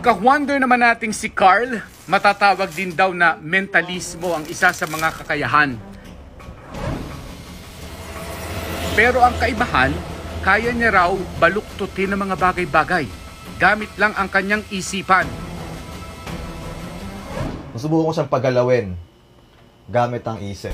ka-wonder naman nating si Carl, matatawag din daw na mentalismo ang isa sa mga kakayahan. Pero ang kaibahan, kaya niya raw baluktutin ang mga bagay-bagay. Gamit lang ang kanyang isipan. Masubukan ko siyang pagalawin gamit ang isip.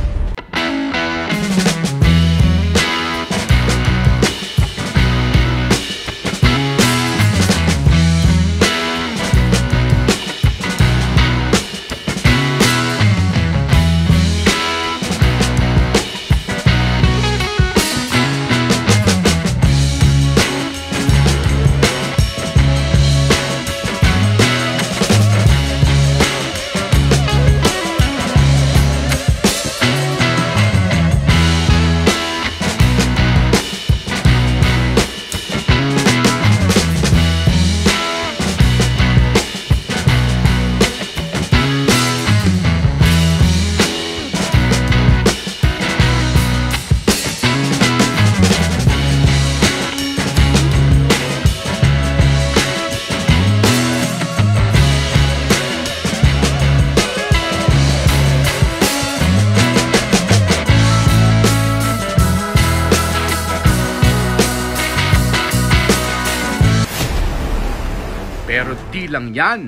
Pero di lang yan.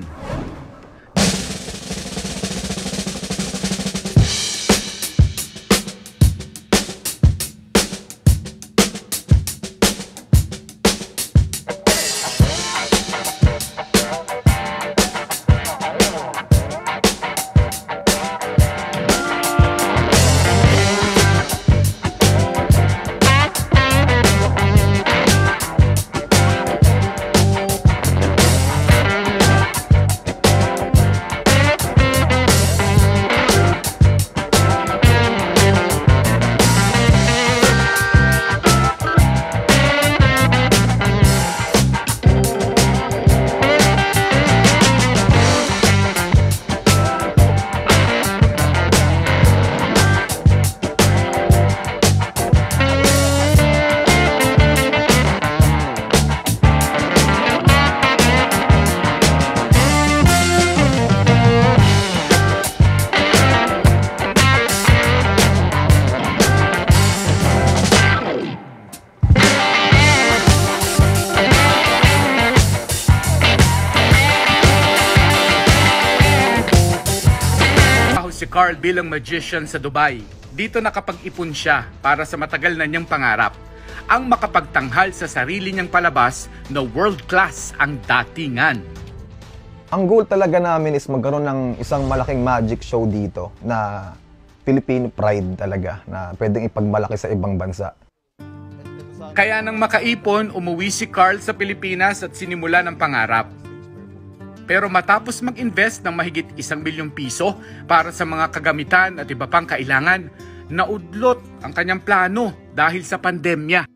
Si Carl bilang magician sa Dubai. Dito nakapag-ipon siya para sa matagal na niyang pangarap, ang makapagtanghal sa sarili niyang palabas na world class ang datingan. Ang goal talaga namin is magkaroon ng isang malaking magic show dito na Philippine pride talaga na pwedeng ipagmalaki sa ibang bansa. Kaya nang makaipon, umuwi si Carl sa Pilipinas at sinimula ng pangarap. Pero matapos mag-invest ng mahigit 1 milyong piso para sa mga kagamitan at iba pang kailangan, naudlot ang kanyang plano dahil sa pandemya.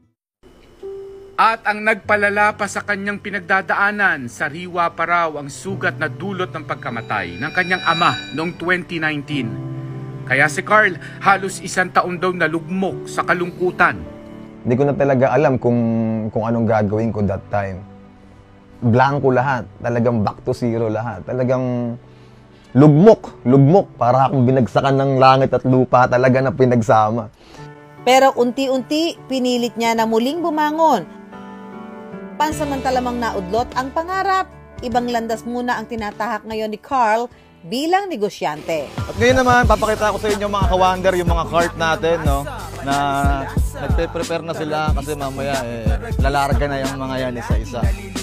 At ang nagpalala pa sa kanyang pinagdadaanan, sariwa pa raw ang sugat na dulot ng pagkamatay ng kanyang ama noong 2019. Kaya si Carl halos 1 taon daw nalugmok sa kalungkutan. Hindi ko na talaga alam kung anong gagawin ko that time. Blanco lahat, talagang back to zero lahat. Talagang lugmok, para akong binagsakan ng langit at lupa talaga na pinagsama. Pero unti-unti, pinilit niya na muling bumangon. Pansamantalamang naudlot ang pangarap. Ibang landas muna ang tinatahak ngayon ni Carl bilang negosyante. At ngayon naman, papakita ko sa inyo mga ka-wonder, yung mga cart natin, no? Na nagpe-prepare na sila kasi mamaya lalarga na yung mga yan isa-isa.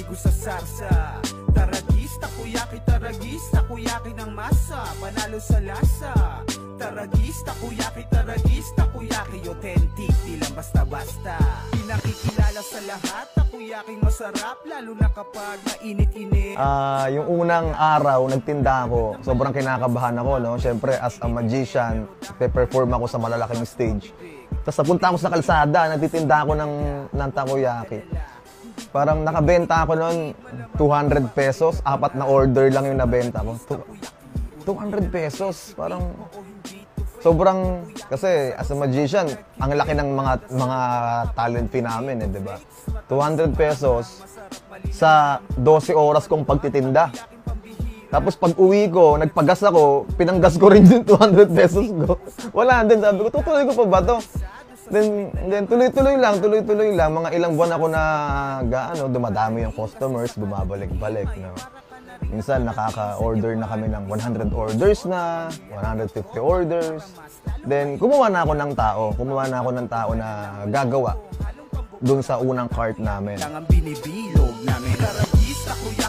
Taragista, kuyaki ng masa, panalo sa lasa. Taragista, kuyaki, authentic, di lang basta-basta. Pinakikilala sa lahat, kuyaking masarap, lalo na kapag mainit-init. Yung unang araw, nagtinda ako, sobrang kinakabahan ako, no? Siyempre, as a magician, pe-perform ako sa malalaking stage. Tapos napunta ako sa kalsada, nagtitinda ako ng takoyaki. Parang nakabenta ako noon 200 pesos, 4 na order lang yung nabenta ko. 200 pesos, parang sobrang, kasi as a magician, ang laki ng mga talent fee namin, di ba? 200 pesos sa 12 oras kong pagtitinda. Tapos pag uwi ko, nagpagas ako, pinanggas ko rin yung 200 pesos ko. Wala din, sabi ko, tutuloy ko pa ba to? Then tuloy-tuloy lang, mga ilang buwan ako na dumadami yung customers, bumabalik-balik, no? Minsan nakaka-order na kami ng 100 orders na, 150 orders. Then kumuha na ako ng tao na gagawa doon sa unang cart namin. Ang binibilog namin. Taragis,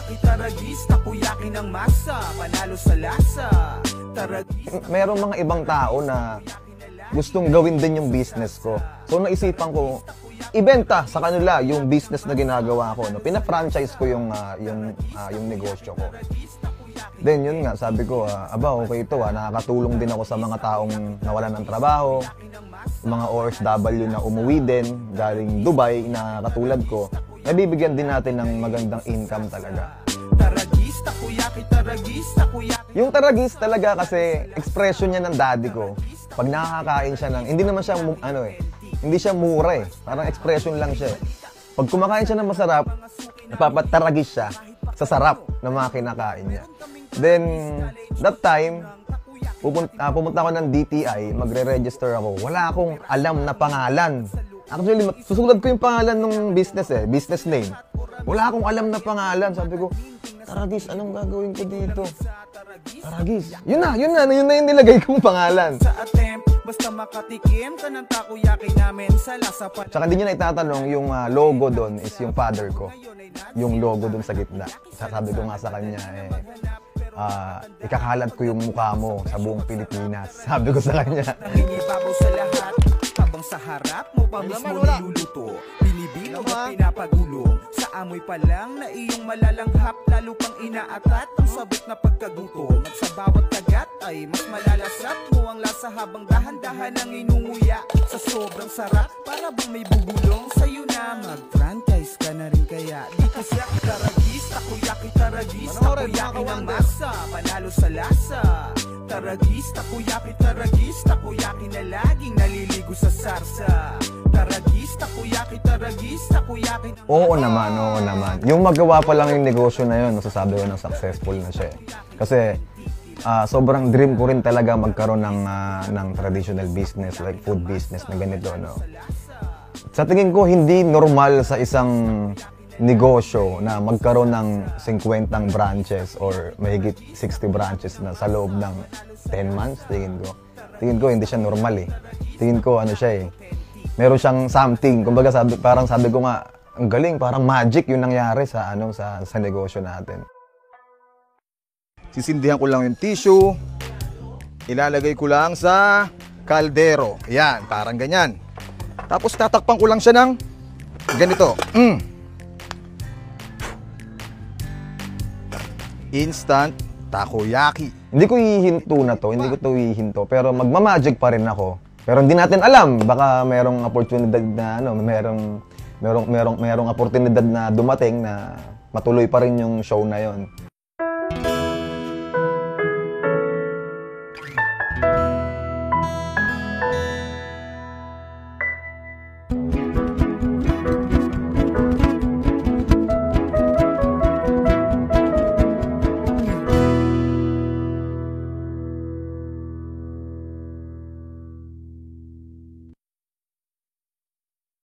takoyaki ng masa, panalo sa lasa. Taragis. Merong mga ibang tao na gustong gawin din yung business ko. So naisipan ko, ibenta sa kanila yung business na ginagawa ko, no? Pina-franchise ko yung negosyo ko. Then yun nga, sabi ko, okay ito, nakakatulong din ako sa mga taong nawalan ng trabaho, mga OFW na umuwi din galing Dubai na katulad ko. Nabibigyan din natin ng magandang income talaga. Taragis, takoyaki. Yung taragis talaga kasi expression niya ng daddy ko. Pag nakakakain siya hindi naman siya hindi siya mura eh. Parang expression lang siya eh. Pag kumakain siya ng masarap, napapataragis siya sa sarap ng mga kinakain niya. Then, that time, pumunta ako ng DTI, magre-register ako. Wala akong alam na pangalan. Actually, susulat ko yung pangalan ng business eh, business name. Wala akong alam na pangalan. Sabi ko, Taragis, anong gagawin ko dito? Taragis. Yun na yung nilagay kong pangalan. Sa attempt, basta makatikim ka ng takoyaki namin sa lasa pa. Tsaka hindi niya na itatanong, yung logo doon is yung father ko. Yung logo doon sa gitna. Sabi ko nga sa kanya, ikakalat ko yung mukha mo sa buong Pilipinas. Sabi ko sa kanya. Nangingibabaw sa lahat, habang sa harap mo pa mismo niluluto. Binibilog at pinapagulong. Sa amoy pa lang na iyong malalanghap, lalo pang inaatat ang sabot na pagkagutom. At sa bawat kagat ay mas malalasap mo ang lasa habang dahan-dahan ang inunguya. Sa sobrang sarap, para bang may bubulong sa'yo na mag-franchise ka na rin kaya. Dito siya, taragis, takoyaki ng masa, panalo sa lasa. Taragis, takoyaki na laging naliligo sa sarsa. Taragis, takoyaki. Oo naman. Yung magawa pa lang yung negosyo na yun, masasabi ko na successful na siya. Kasi sobrang dream ko rin talaga magkaroon ng traditional business, like food business na ganito, no? Sa tingin ko, hindi normal sa isang negosyo na magkaroon ng 50 branches or mahigit 60 branches na sa loob ng 10 months, tingin ko hindi siya normal eh. Tingin ko meron siyang something. Kumbaga parang sabi ko nga, ang galing, parang magic yung nangyari sa negosyo natin. Sisindihan ko lang yung tissue. Ilalagay ko lang sa kaldero. Yan, parang ganyan. Tapos tatakpan ko lang siya ng ganito. Instant takoyaki. Hindi ko hihinto, pero magmamagic pa rin ako. Pero hindi natin alam, baka merong oportunidad na merong oportunidad na dumating na matuloy pa rin yung show na yon.